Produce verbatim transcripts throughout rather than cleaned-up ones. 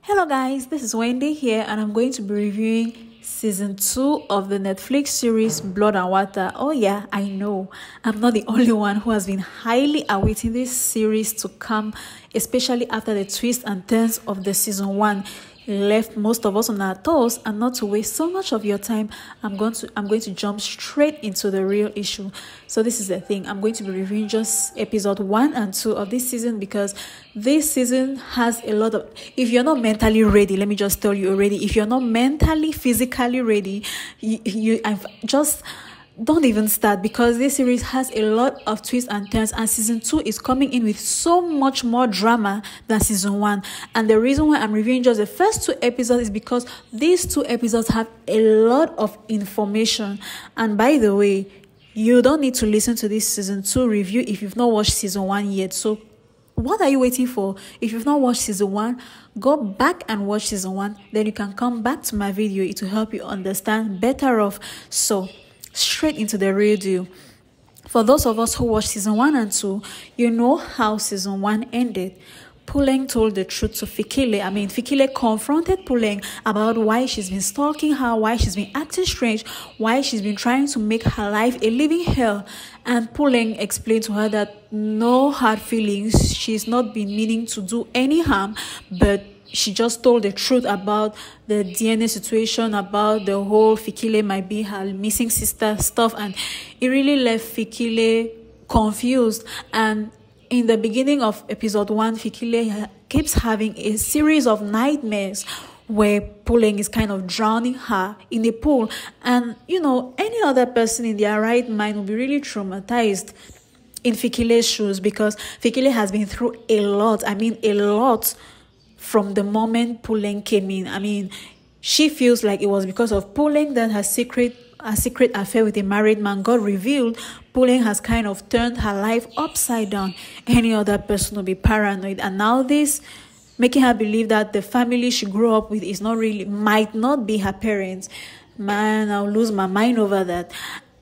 Hello guys, this is Wendy here and I'm going to be reviewing season two of the Netflix series Blood and Water. Oh yeah, I know. I'm not the only one who has been highly awaiting this series to come, especially after the twists and turns of the season one left most of us on our toes. And not to waste so much of your time, I'm going to I'm going to jump straight into the real issue. So this is the thing, I'm going to be reviewing just episode one and two of this season because this season has a lot of, if you're not mentally ready, let me just tell you already, if you're not mentally physically ready, you, you I've just don't even start, because this series has a lot of twists and turns, and season two is coming in with so much more drama than season one. And the reason why I'm reviewing just the first two episodes is because these two episodes have a lot of information. And by the way, you don't need to listen to this season two review if you've not watched season one yet. So what are you waiting for? If you've not watched season one, go back and watch season one. Then you can come back to my video. It will help you understand better off. So straight into the real deal. For those of us who watched season one and two, you know how season one ended. Puleng told the truth to Fikile. I mean, Fikile confronted Puleng about why she's been stalking her, why she's been acting strange, why she's been trying to make her life a living hell. And Puleng explained to her that no hard feelings, she's not been meaning to do any harm, but she just told the truth about the D N A situation, about the whole Fikile might be her missing sister stuff, and it really left Fikile confused. And in the beginning of episode one, Fikile keeps having a series of nightmares where Puleng is kind of drowning her in the pool. And, you know, any other person in their right mind will be really traumatized in Fikile's shoes, because Fikile has been through a lot. I mean, a lot. From the moment Puleng came in. I mean, she feels like it was because of Puleng that her secret her secret affair with a married man got revealed. Puleng has kind of turned her life upside down. Any other person will be paranoid. And now this, making her believe that the family she grew up with is not really, might not be her parents. Man, I'll lose my mind over that.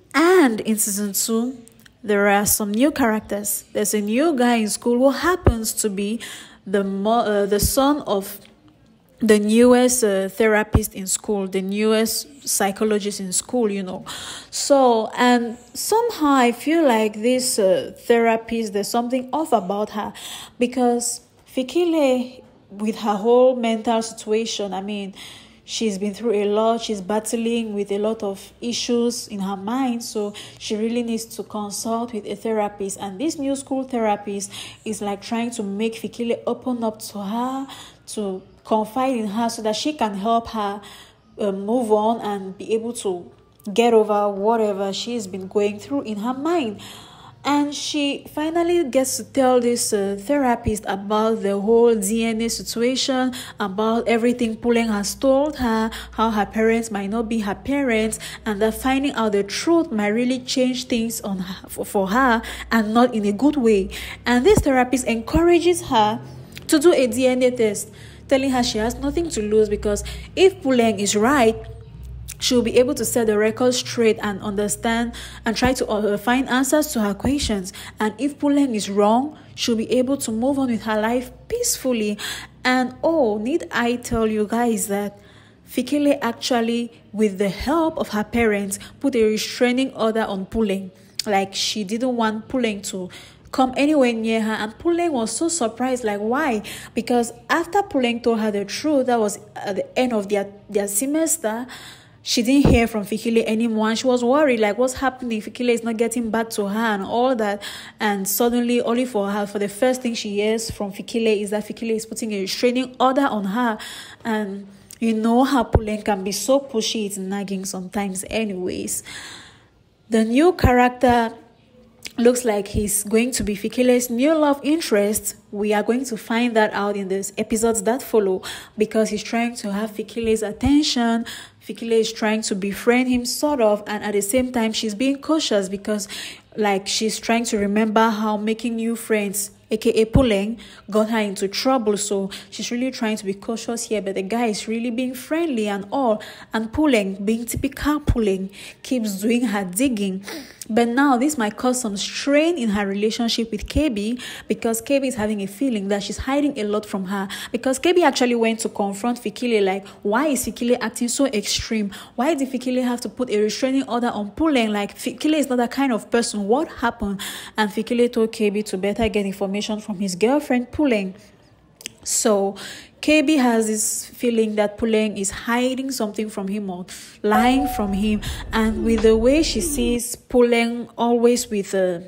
And in season two, there are some new characters. There's a new guy in school who happens to be the mo- uh, the son of the newest uh, therapist in school, the newest psychologist in school, you know. So, and somehow I feel like this uh, therapist, there's something off about her, because Fikile, with her whole mental situation, I mean, she's been through a lot. She's battling with a lot of issues in her mind. So she really needs to consult with a therapist. And this new school therapist is like trying to make Fikile open up to her, to confide in her so that she can help her uh, move on and be able to get over whatever she's been going through in her mind. And she finally gets to tell this uh, therapist about the whole D N A situation, about everything Puleng has told her, how her parents might not be her parents, and that finding out the truth might really change things on her, for, for her, and not in a good way. And this therapist encourages her to do a D N A test, telling her she has nothing to lose, because if Puleng is right, she'll be able to set the record straight and understand and try to uh, find answers to her questions. And if Puleng is wrong, she'll be able to move on with her life peacefully. And oh, need I tell you guys that Fikile actually, with the help of her parents, put a restraining order on Puleng. Like, she didn't want Puleng to come anywhere near her. And Puleng was so surprised, like, why? Because after Puleng told her the truth, that was at the end of their, their semester, she didn't hear from Fikile anymore, and she was worried, like, what's happening? Fikile is not getting back to her and all that. And suddenly, only for her, for the first thing she hears from Fikile is that Fikile is putting a restraining order on her. And you know how Puleng can be so pushy, it's nagging sometimes anyways. The new character looks like he's going to be Fikile's new love interest. We are going to find that out in the episodes that follow, because he's trying to have Fikile's attention. Fikile is trying to befriend him, sort of, and at the same time, she's being cautious because, like, she's trying to remember how making new friends, aka Puleng, got her into trouble. So she's really trying to be cautious here, but the guy is really being friendly and all. And Puleng, being typical Puleng, keeps doing her digging. But now this might cause some strain in her relationship with K B, because K B is having a feeling that she's hiding a lot from her. Because K B actually went to confront Fikile, like, why is Fikile acting so extreme? Why did Fikile have to put a restraining order on Puleng? Like, Fikile is not that kind of person. What happened? And Fikile told K B to better get information from his girlfriend Puleng. So K B has this feeling that Puleng is hiding something from him or lying from him. And with the way she sees Puleng always with uh,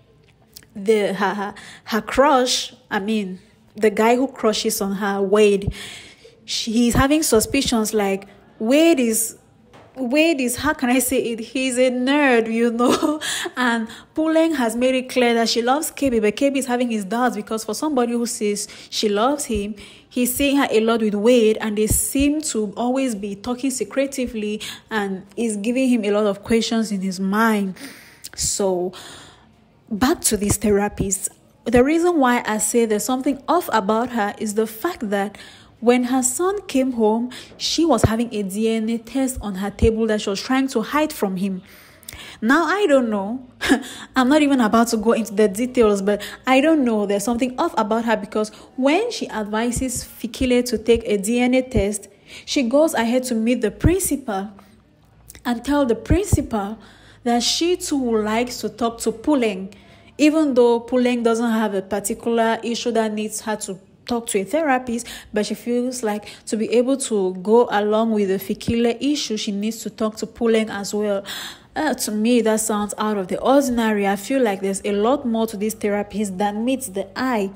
the her, her, her crush, I mean, the guy who crushes on her, Wade, she, he's having suspicions like Wade is Wade is, how can I say it? He's a nerd, you know. And Puleng has made it clear that she loves K B, but K B is having his doubts, because for somebody who says she loves him, he's seeing her a lot with Wade, and they seem to always be talking secretively, and is giving him a lot of questions in his mind. So, back to this therapist. The reason why I say there's something off about her is the fact that when her son came home, she was having a D N A test on her table that she was trying to hide from him. Now, I don't know. I'm not even about to go into the details, but I don't know. There's something off about her, because when she advises Fikile to take a D N A test, she goes ahead to meet the principal and tell the principal that she too likes to talk to Puleng, even though Puleng doesn't have a particular issue that needs her to talk to a therapist, but she feels like to be able to go along with the Fikile issue, she needs to talk to Puleng as well. Uh, to me, that sounds out of the ordinary. I feel like there's a lot more to this therapist than meets the eye.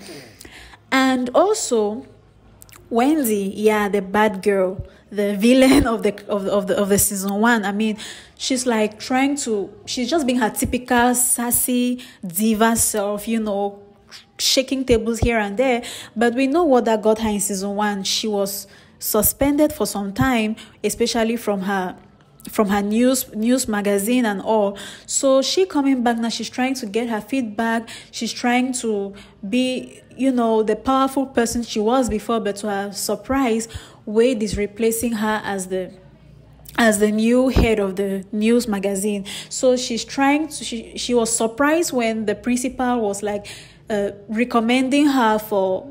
And also, Wendy, yeah, the bad girl, the villain of the of the, of the of the season one. I mean, she's like trying to, she's just being her typical sassy diva self, you know, shaking tables here and there. But we know what that got her in season one. She was suspended for some time, especially from her from her news news magazine and all. So she coming back now, she's trying to get her feedback. She's trying to be, you know, the powerful person she was before, but to her surprise, Wade is replacing her as the as the new head of the news magazine. So she's trying to, she, she was surprised when the principal was like uh, recommending her for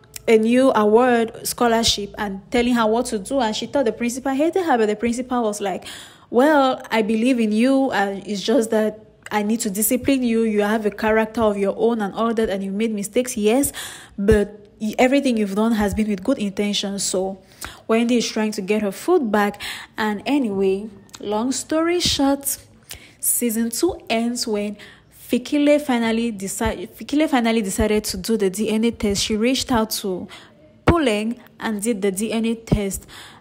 a new award scholarship and telling her what to do. And she thought the principal hated her, but the principal was like, well, I believe in you. Uh, it's just that I need to discipline you. You have a character of your own and all that, and you made mistakes, yes, but everything you've done has been with good intentions. So Wendy is trying to get her food back. And anyway, long story short, season two ends when Fikile finally decided Fikile finally decided to do the D N A test. She reached out to Puleng and did the D N A test,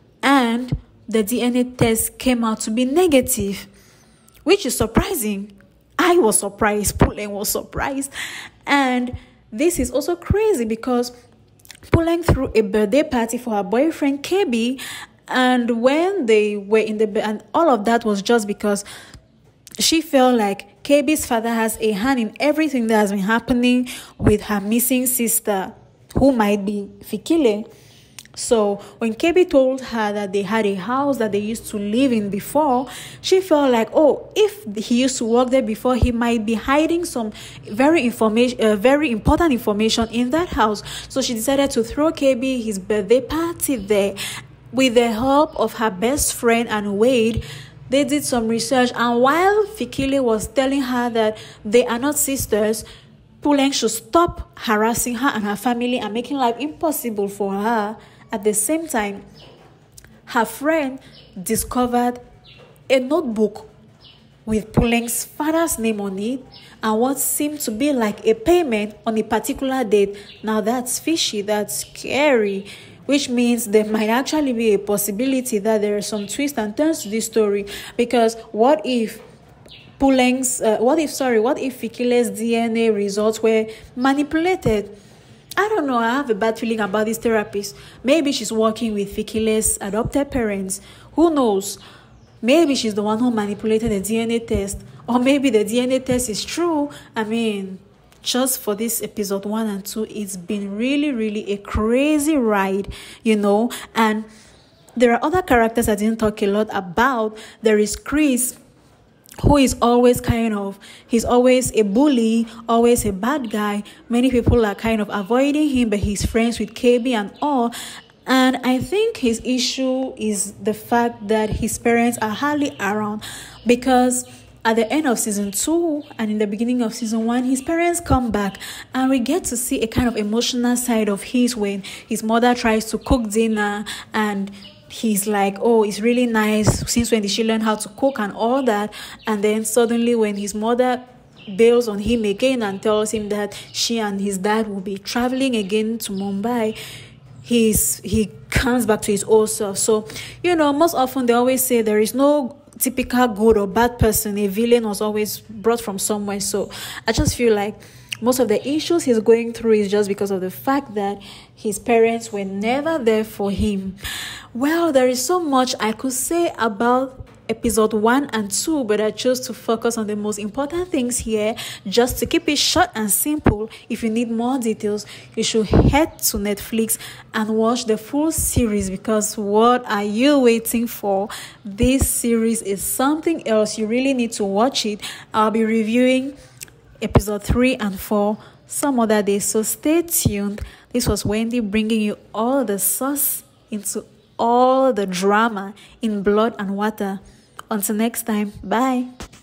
and the D N A test came out to be negative, which is surprising. I was surprised. Puleng was surprised. And this is also crazy because Puleng threw a birthday party for her boyfriend K B, and when they were in the and all of that was just because she felt like K B's father has a hand in everything that has been happening with her missing sister, who might be Fikile. So when K B told her that they had a house that they used to live in before, she felt like, oh, if he used to work there before, he might be hiding some very information, uh, very important information in that house. So she decided to throw K B his birthday party there. With the help of her best friend and Wade, they did some research, and while Fikile was telling her that they are not sisters, Puleng should stop harassing her and her family and making life impossible for her. At the same time, her friend discovered a notebook with Puleng's father's name on it and what seemed to be like a payment on a particular date. Now that's fishy, that's scary, which means there might actually be a possibility that there are some twists and turns to this story. Because what if Puleng's, uh, what if, sorry, what if Fikile's D N A results were manipulated? I don't know. I have a bad feeling about this therapist. Maybe she's working with Fikile's adopted parents. Who knows? Maybe she's the one who manipulated the D N A test. Or maybe the D N A test is true. I mean, just for this episode one and two, it's been really, really a crazy ride, you know. And there are other characters I didn't talk a lot about. There is Chris, who is always kind of, he's always a bully, always a bad guy. Many people are kind of avoiding him, but he's friends with K B and all. And I think his issue is the fact that his parents are hardly around, because at the end of season two and in the beginning of season one, his parents come back and we get to see a kind of emotional side of his, when his mother tries to cook dinner and he's like, oh, it's really nice. Since when did she learn how to cook and all that? And then suddenly when his mother bails on him again and tells him that she and his dad will be traveling again to Mumbai, he's he comes back to his old self. So, you know, most often they always say there is no typical good or bad person. A villain was always brought from somewhere. So I just feel like most of the issues he's going through is just because of the fact that his parents were never there for him. Well, there is so much I could say about episode one and two, but I chose to focus on the most important things here, just to keep it short and simple. If you need more details, you should head to Netflix and watch the full series, because what are you waiting for? This series is something else. You really need to watch it. I'll be reviewing episode three and four some other day, so stay tuned. This was Wendy bringing you all the sauce into all the drama in Blood and Water. Until next time, bye.